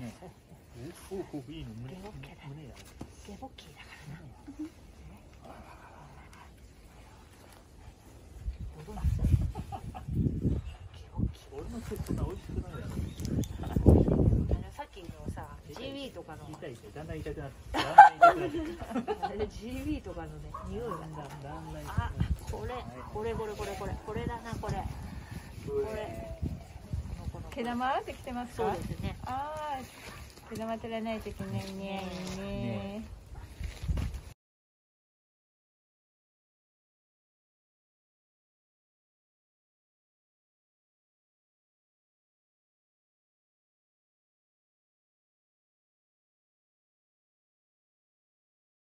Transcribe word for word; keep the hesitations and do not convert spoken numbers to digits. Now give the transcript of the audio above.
ね。おお、いいの、胸、胸や。 ゲボッキーだからな。 俺の手そんな美味しくないやろ。 さっきのさ、ジーウィー とかの。 痛い痛い、だんだん痛くなって。だんだん痛くなって。 あれ ジーウィー とかのね、匂いが。 だんだんだんだん。 あ、これ、これこれこれこれ、これだなこれ。これ。 毛玉ってきてますか？ そうですね。 ああ、毛玉取らないといけないね。ね。